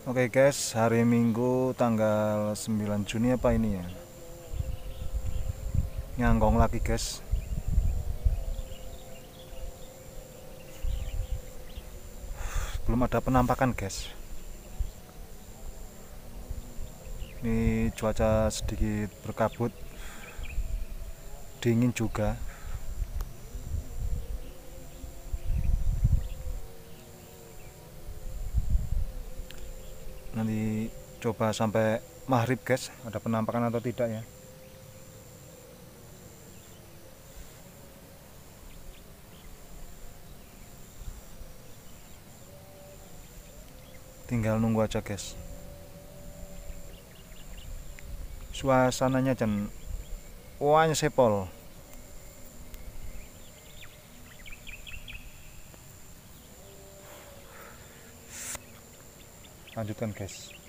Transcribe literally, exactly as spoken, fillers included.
Oke guys, hari Minggu tanggal sembilan Juni apa ini ya? Nyanggong lagi guys. Belum ada penampakan guys. Ini cuaca sedikit berkabut, dingin juga. Nanti coba sampai maghrib guys, ada penampakan atau tidak ya. Tinggal nunggu aja guys. Suasananya jan wanya sepol. Lanjutkan guys.